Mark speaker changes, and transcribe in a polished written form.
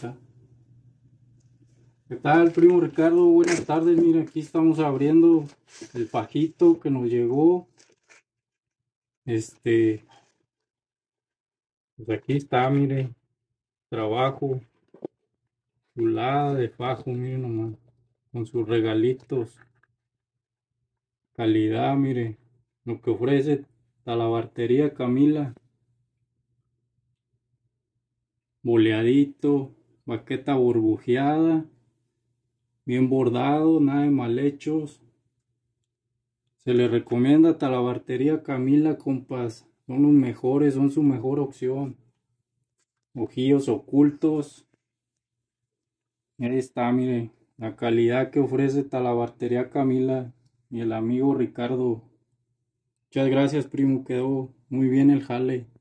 Speaker 1: está. ¿Qué tal, primo Ricardo? Buenas tardes. Mira, aquí estamos abriendo el fajito que nos llegó. Pues aquí está, mire, trabajo, chulada de fajo, mire nomás, con sus regalitos, calidad, mire, lo que ofrece Talabartería Camila, boleadito, baqueta burbujeada, bien bordado, nada de mal hechos. Se le recomienda Talabartería Camila, compas. Son los mejores, son su mejor opción. Ojillos ocultos. Ahí está, mire. La calidad que ofrece Talabartería Camila y el amigo Ricardo. Muchas gracias, primo. Quedó muy bien el jale.